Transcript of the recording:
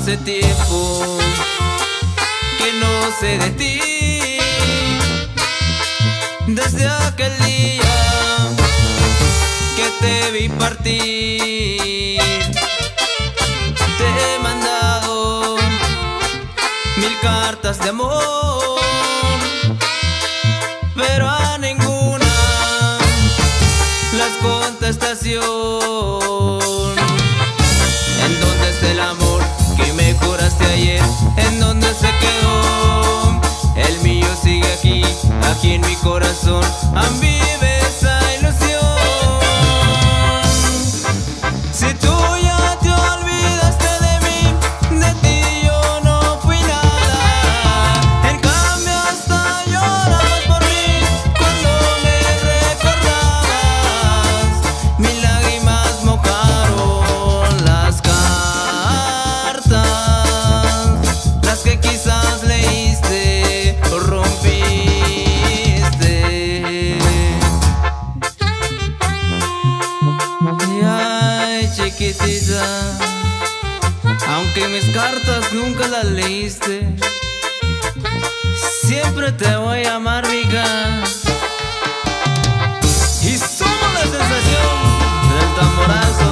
Hace tiempo que no sé de ti, desde aquel día que te vi partir. Te he mandado 1000 cartas de amor, pero a ninguna las contestación. ¿En dónde está el amor que me juraste ayer? ¿En dónde se quedó? El mío sigue aquí, aquí en mi corazón. Aún vive esa ilusión. Si tú ya te olvidaste de mí, de ti yo no fui nada. En cambio hasta llorabas por mí cuando me recordabas. Mis lágrimas mojaron las cartas, las que quizás leíste o rompiste. Y ay, chiquitita, aunque mis cartas nunca las leíste, siempre te voy a amar, mija. Y somos la sensación del tamborazo.